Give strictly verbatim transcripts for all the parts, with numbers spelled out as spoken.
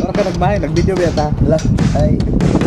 Para ka nagmahay, nag-video ba yata? Lah, ay.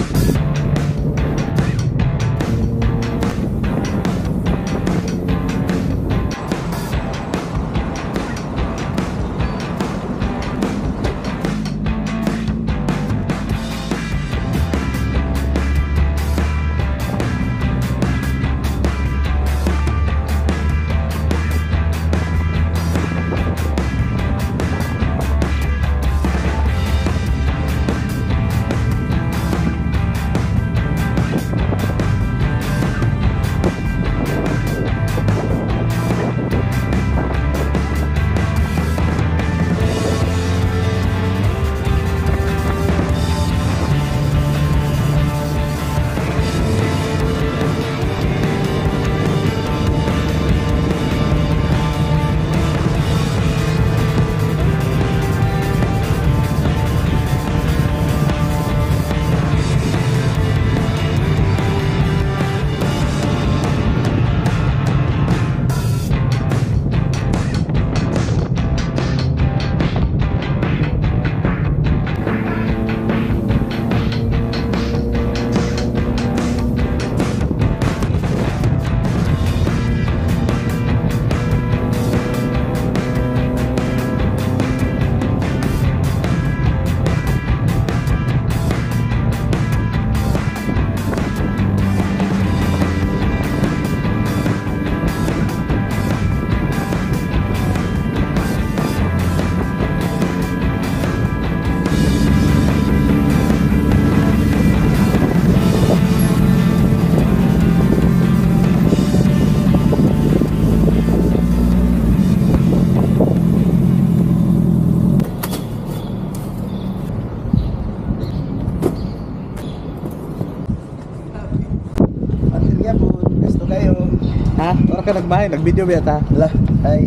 Ha? Para ka nagmahay, nag-video ba yata? Lah, ay.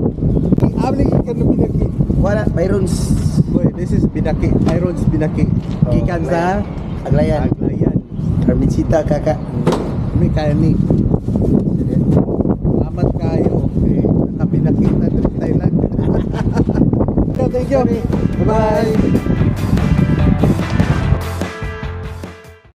Abli ka na Binaki. Wala, Byrons. Boy, this is Binaki, Irons Binaki. Oh, Gikan sa Aglayan. Aglayan. Carmencita, kakak. May kaya ni. Salamat kayo. Okay. Nakabinaki na sa Thailand. Thank you. Bye-bye.